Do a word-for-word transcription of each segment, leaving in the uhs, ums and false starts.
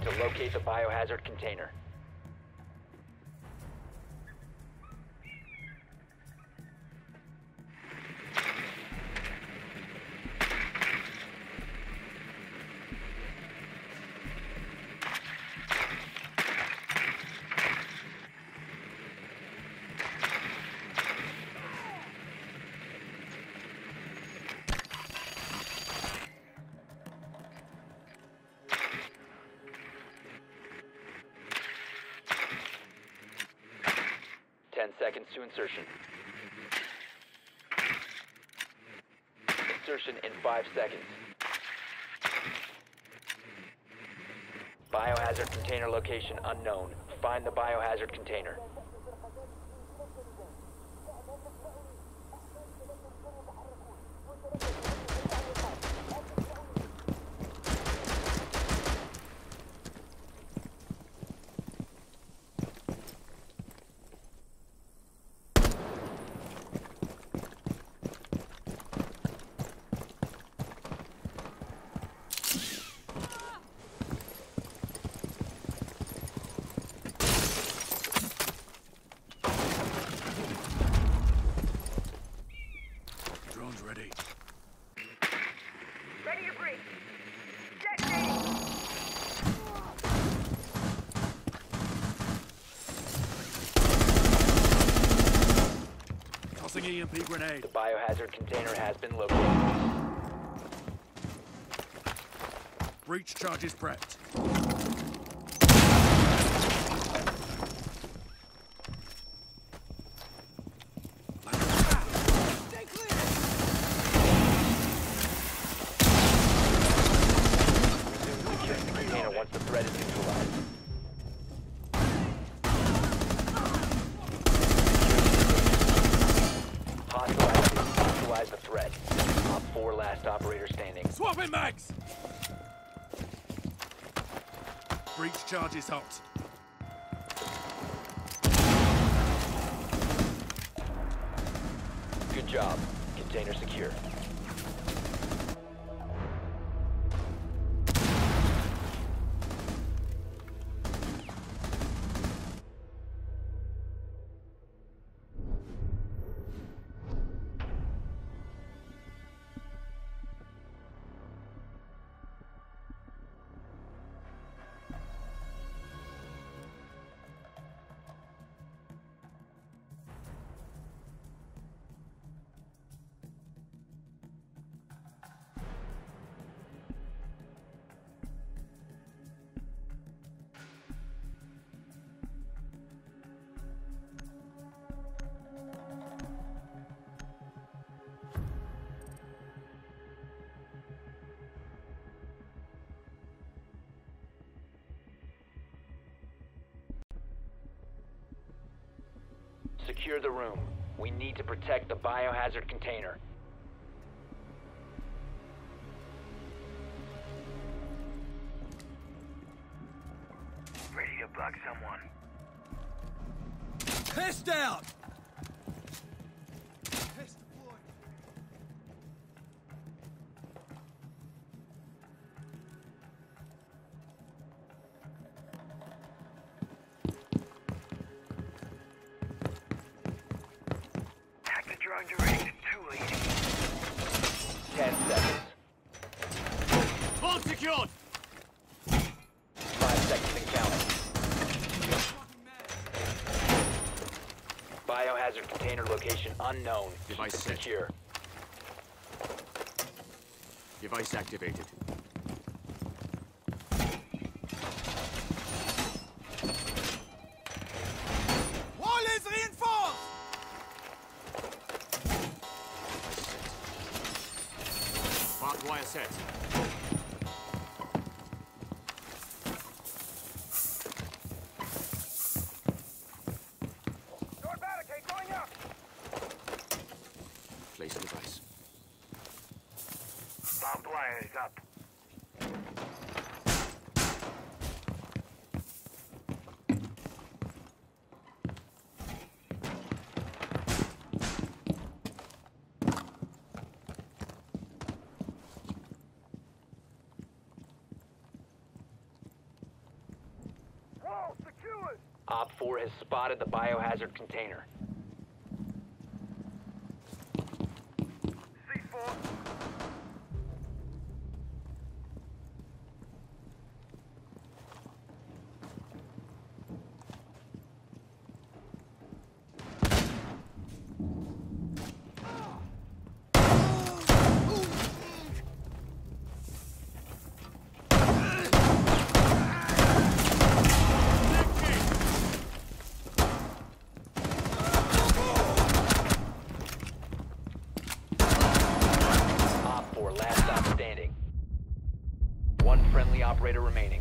to locate the biohazard container. Ten seconds to insertion. Insertion in five seconds. Biohazard container location unknown. Find the biohazard container. Drone's ready. Ready to breach. Detonating. Tossing E M P grenade. The biohazard container has been located. Breach charges prepped. Once the threat is neutralized. Hostilize, hostilize the threat. Op four last operator standing. Swapping mags! Breach charges hot. Good job. Container secure. Secure the room. We need to protect the biohazard container. Ready to bug someone. Pissed out! Drone duration two eighty. Ten seconds. Bomb secured! Five seconds and counting. Biohazard container location unknown. Device Keep it set. secure. Device activated. Wall is reinforced! Barbed wire set. Door barricade going up. Place device. Barbed wire is up. Wall secured! Op four has spotted the biohazard container. C four. Op four, last stop standing. One friendly operator remaining.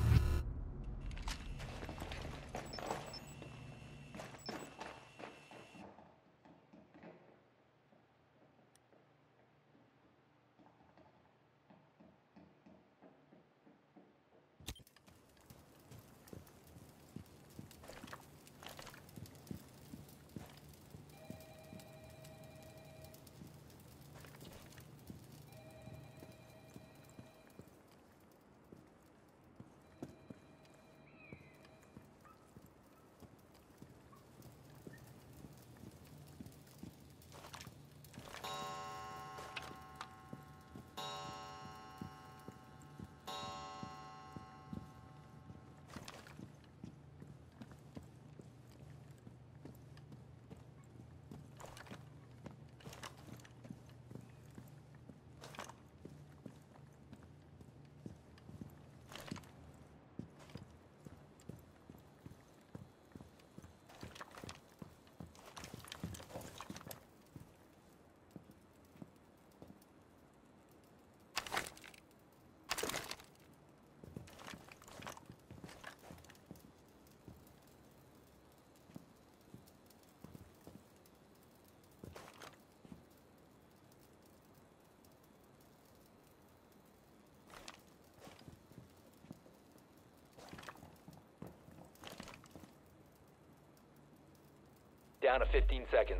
Down to fifteen seconds.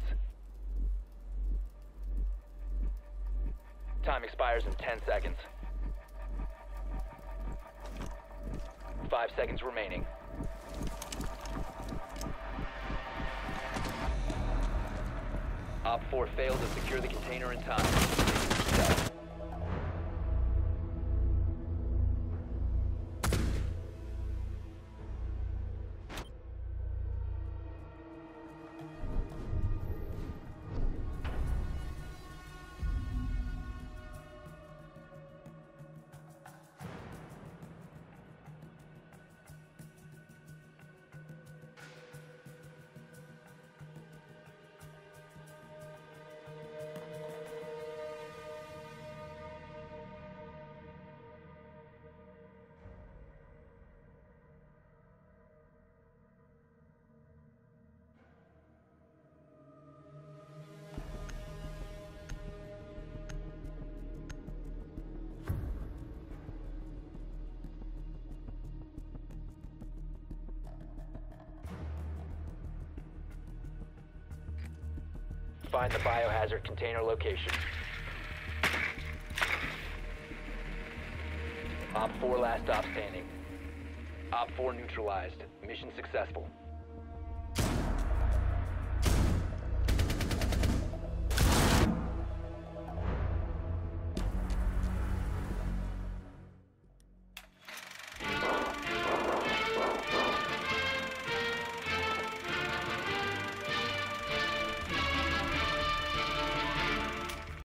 Time expires in ten seconds. Five seconds remaining. Op four failed to secure the container in time. Stealth. Find the biohazard container location. Op four last stop standing. Op four neutralized. Mission successful.